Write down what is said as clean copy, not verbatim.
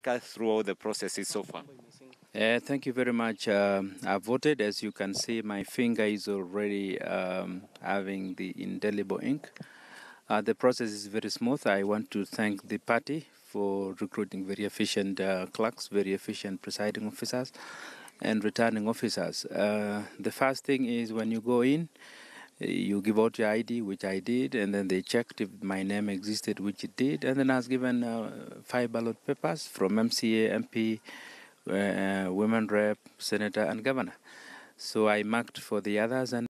us through all the processes so far. Thank you very much. I voted. As you can see, my finger is already having the indelible ink. The process is very smooth. I want to thank the party for recruiting very efficient clerks, very efficient presiding officers, and returning officers. The first thing is when you go in, you give out your ID, which I did, and then they checked if my name existed, which it did, and then I was given 5 ballot papers from MCA, MP, women rep, senator, and governor. So I marked for the others, and